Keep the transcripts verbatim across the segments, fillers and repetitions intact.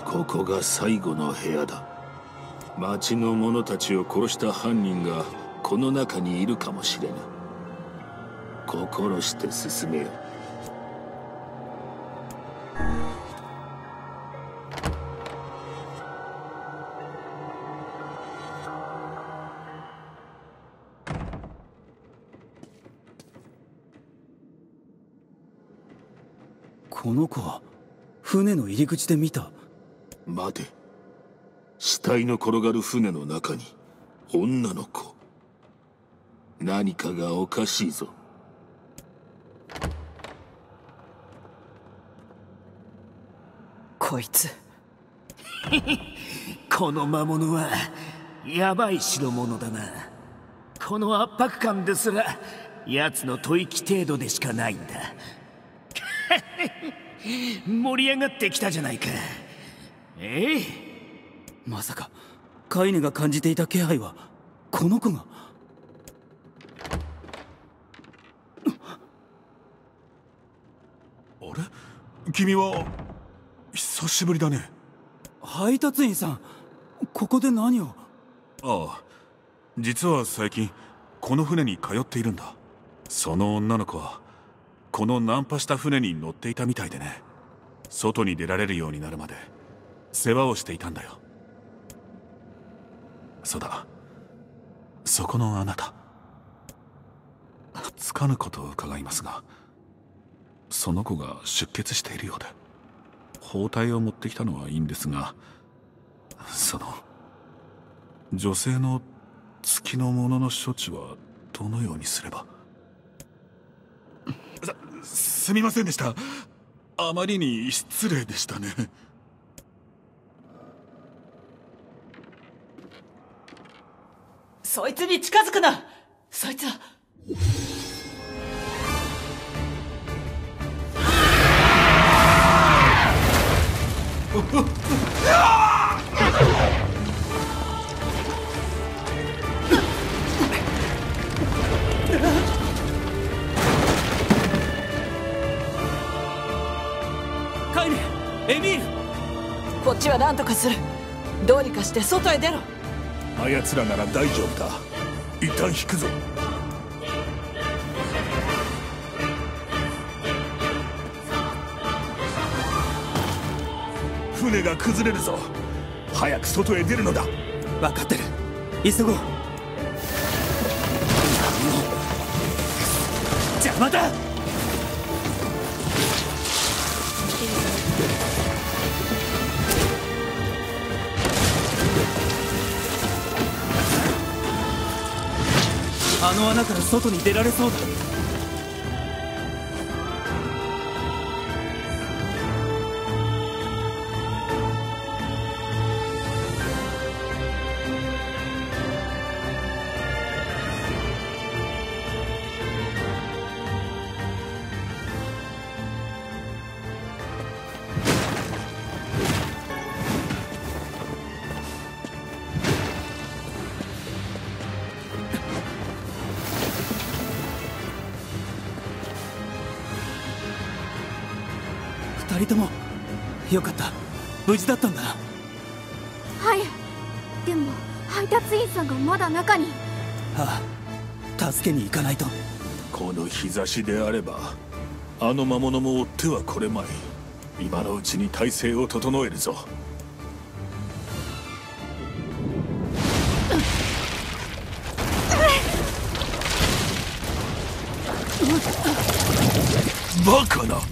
ここが最後の部屋だ。町の者たちを殺した犯人がこの中にいるかもしれぬ。心して進めよ。 この子は船の入り口で見た。 待て、死体の転がる船の中に女の子。何かがおかしいぞ。 こいつこの魔物はヤバい代物だな。この圧迫感ですら奴の吐息程度でしかないんだ。盛り上がってきたじゃないか。ええ、 まさかカイネが感じていた気配はこの子が。 あれ、君は久しぶりだね。 配達員さん、ここで何を。 ああ、実は最近この船に通っているんだ。その女の子はこのナンパした船に乗っていたみたいでね。外に出られるようになるまで世話をしていたんだよ。そうだ、そこのあなた、つかぬことを伺いますが、その子が出血しているようで。包帯を持ってきたのはいいんですが、その女性の月のものの処置はどのようにすれば。す、すみませんでした。あまりに失礼でしたね。 そいつに近づくな。そいつはカイネ、エミール。 こっちは何とかする。どうにかして外へ出ろ。 あやつらなら大丈夫だ。一旦引くぞ。船が崩れるぞ。早く外へ出るのだ。 分かってる、急ごう。邪魔だ。あの穴から外に出られそうだ。二人ともよかった、無事だったんだな。 はい。でも配達員さんがまだ中に。 ああ、助けに行かないと。 この日差しであればあの魔物も追ってはこれまい。今のうちに体勢を整えるぞ。バカな。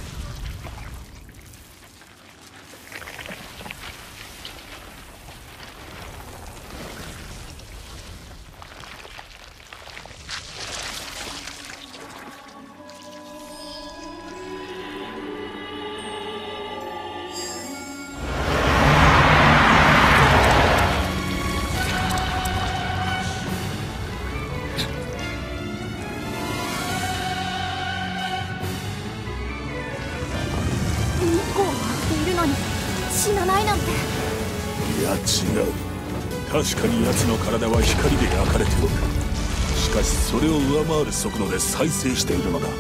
死なないなんて。 いや違う。確かに奴の体は光で焼かれておる。しかしそれを上回る速度で再生しているのだ。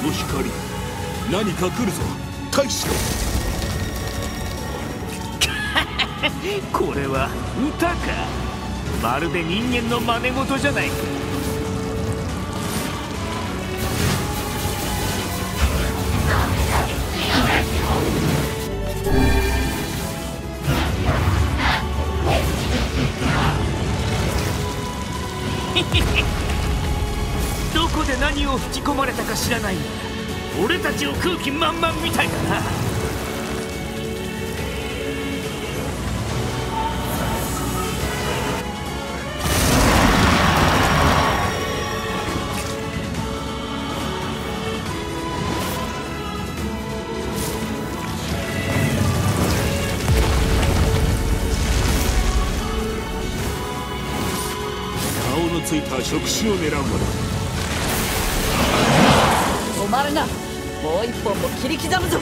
と光、何か来るぞ大使。 これは歌か。まるで人間の真似事じゃないか。どこで何を吹き込まれたか知らないが、俺たちを空気満々みたいだな。 顔のついた触手を狙うのだ。 止まるな。もう一本も切り刻むぞ。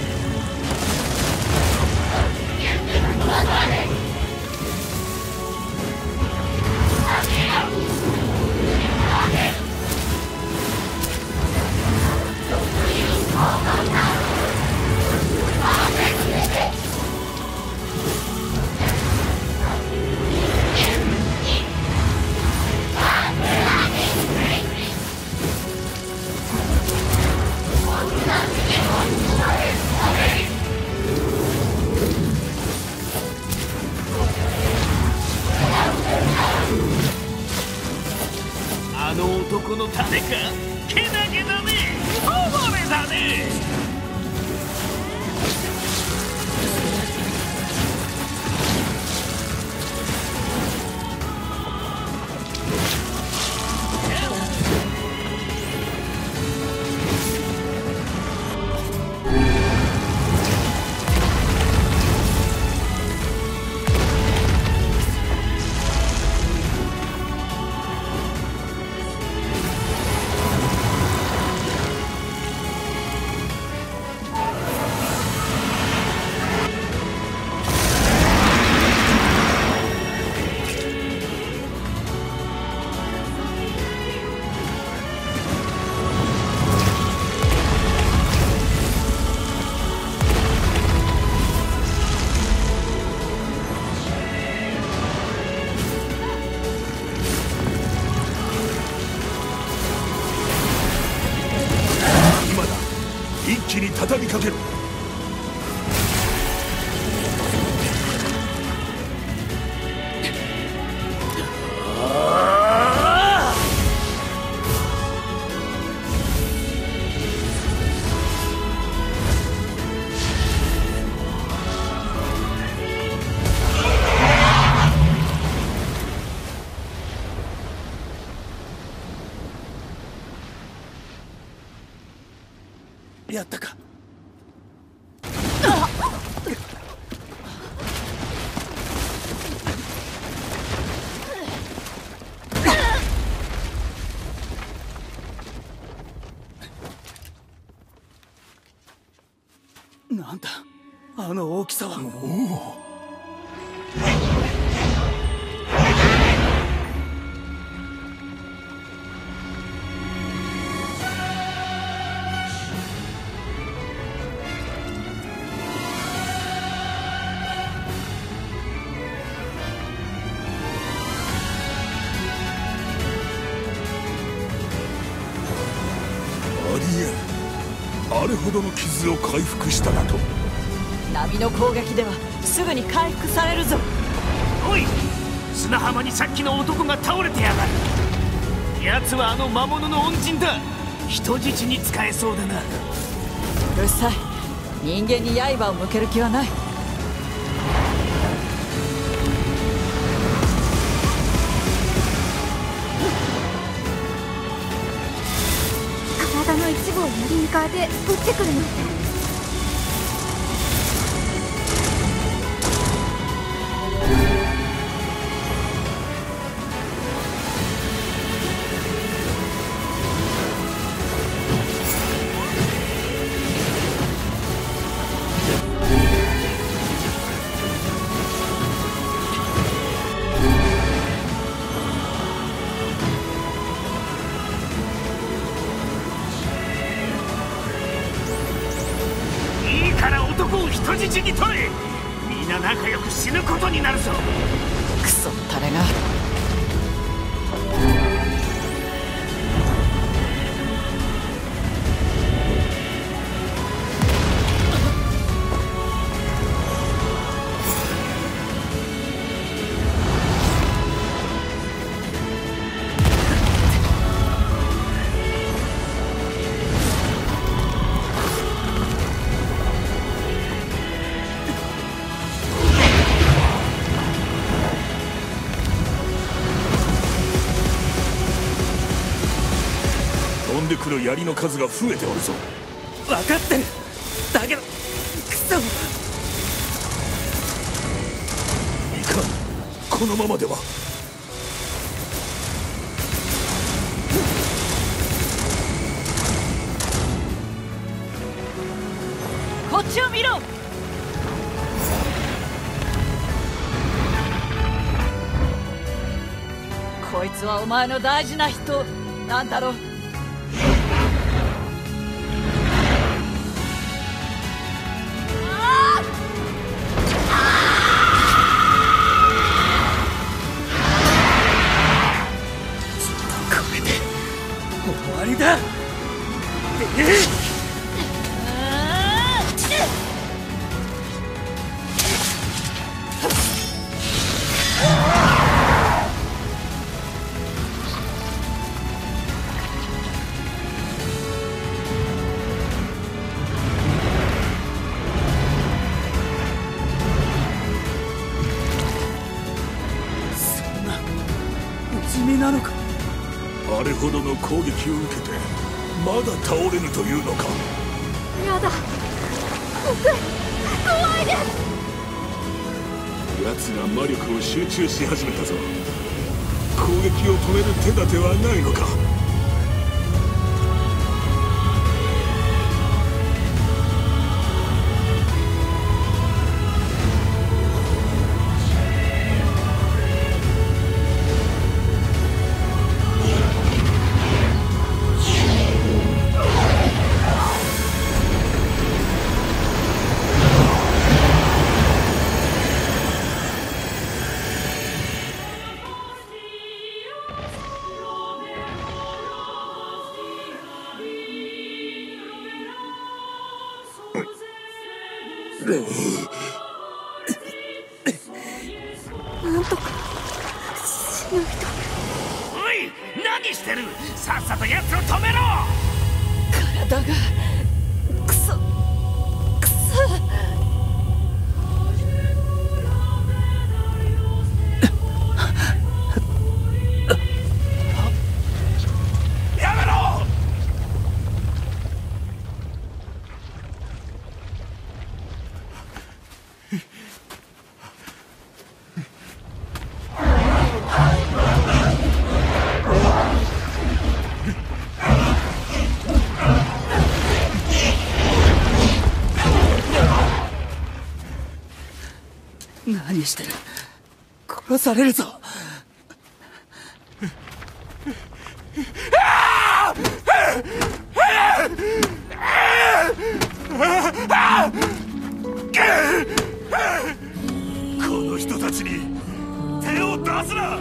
あの男の種か。けなげだね。哀れだね。 一気に畳みかけろ。 やったか。なんだあの大きさは。おお。 あれほどの傷を回復しただと。 波の攻撃ではすぐに回復されるぞ。 おい、砂浜にさっきの男が倒れてやがる。奴はあの魔物の恩人だ。人質に使えそうだな。 うるさい。人間に刃を向ける気はない。 体の一部を槍に変えて撃ってくるの。 男を人質に取れ。皆仲良く死ぬことになるぞ。 クソタレが。 飛んでくる槍の数が増えておるぞ。 分かってる。だけどクソ。 いかん、このままでは。 こっちを見ろ。こいつはお前の大事な人なんだろう。 終わりだ。そんな不死身なのか。 あれほどの攻撃を受けてまだ倒れぬというのか。 やだ、僕怖いです。 奴が魔力を集中し始めたぞ。攻撃を止める手立てはないのか。 なんとかしないと。 おい、何してる。さっさと奴を止めろ。 体がクソクソ。 やめろ。 何してる。殺されるぞ。 この人たちに手を出すな。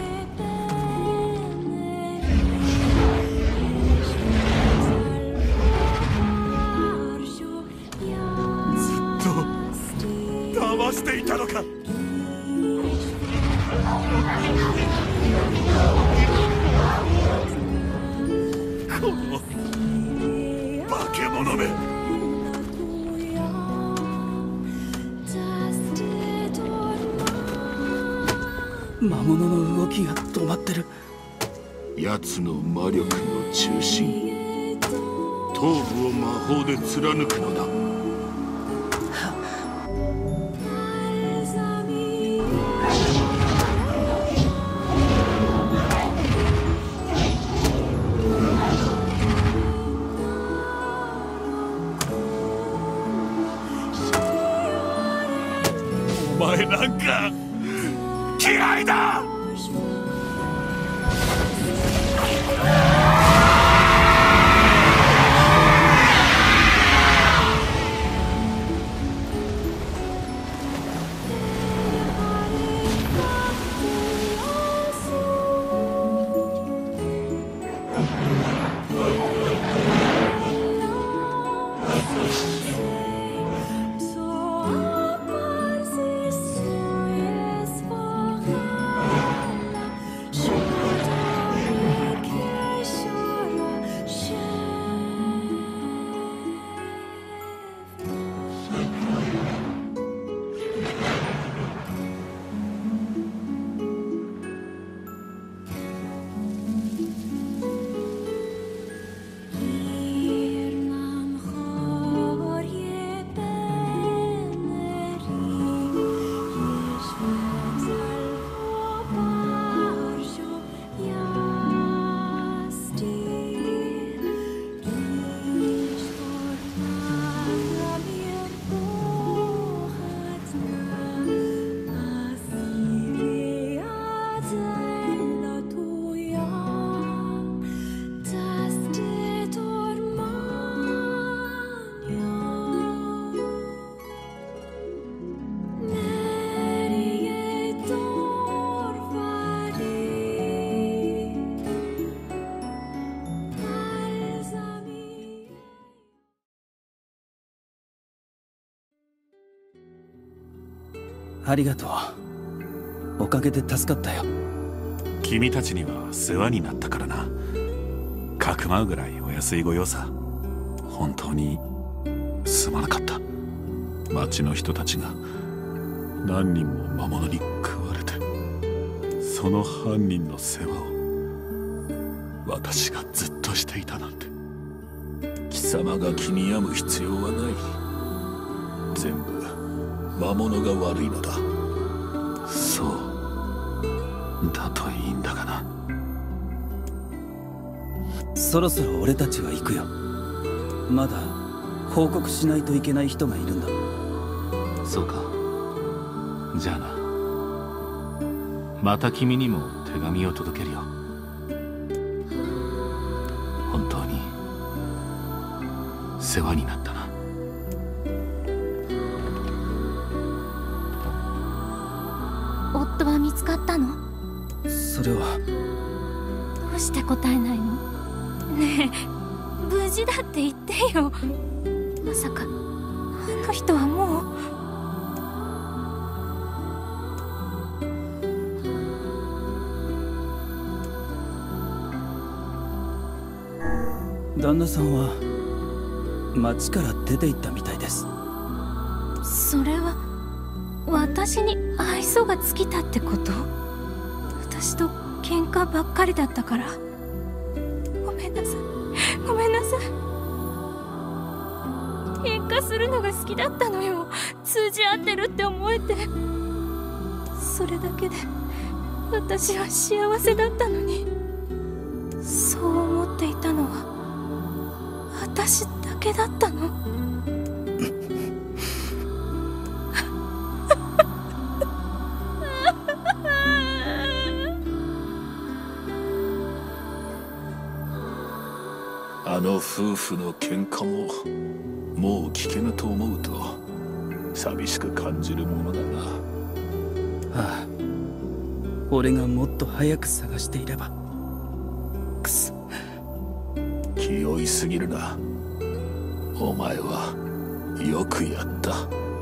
ずっと騙していたのか。この化け物め。 魔物の動きが止まってる。 奴の魔力の中心、頭部を魔法で貫くのだ。お前なんか嫌いだ。 ありがとう。おかげで助かったよ。 君たちには世話になったからな。かくまうぐらいお安いご用さ。本当にすまなかった。町の人たちが何人も魔物に食われて、その犯人の世話を私がずっとしていたなんて。 貴様が気に病む必要はない。全部魔物が悪いのだ。 そうだといいんだがな。 そろそろ俺たちは行くよ。まだ報告しないといけない人がいるんだ。 そうか。じゃあな。また君にも手紙を届けるよ。本当に世話になったな。 夫は見つかったの？ それは。 どうして答えないの？ねえ、無事だって言ってよ。まさかあの人はもう。 旦那さんは町から出て行ったみたいです。 それは私に愛想が尽きたってこと？私と喧嘩ばっかりだったから。ごめんなさい、ごめんなさい。喧嘩するのが好きだったのよ。通じ合ってるって思えて。それだけで私は幸せだったのに。そう思っていたのは私だけだったの。 あの夫婦の喧嘩ももう聞けぬと思うと寂しく感じるものだな。 ああ、俺がもっと早く探していれば。くそ。 気負いすぎるな。お前はよくやった。